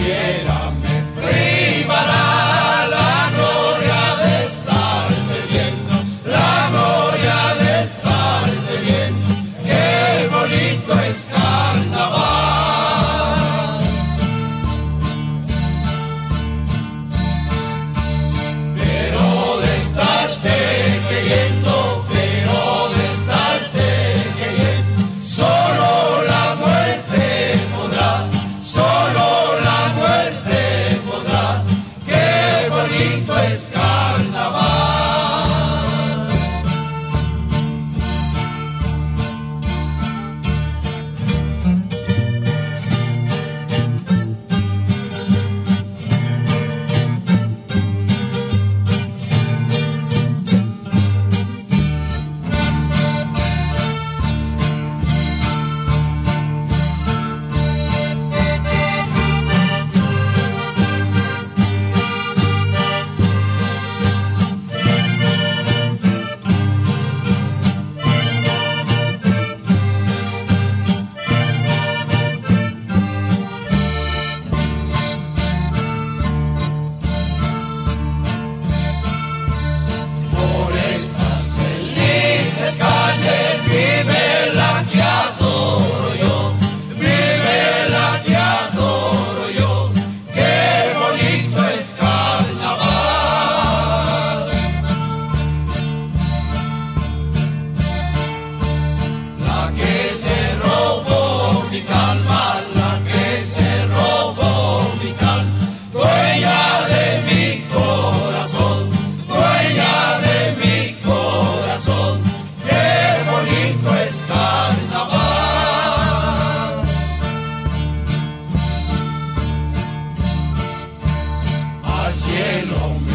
quiera me privará la gloria de estarte viendo, la gloria de estarte viendo. Qué bonito es carnaval. Pero de estarte queriendo, solo la muerte podrá, solo la muerte podrá. Qué bonito es carnaval. Calles, vive la que adoro yo, vive la que adoro yo. Qué bonito es carnaval. La que se robó mi calma, la que se robó mi calma, dueña de mi corazón, dueña de mi corazón. Qué bonito es carnaval. Al cielo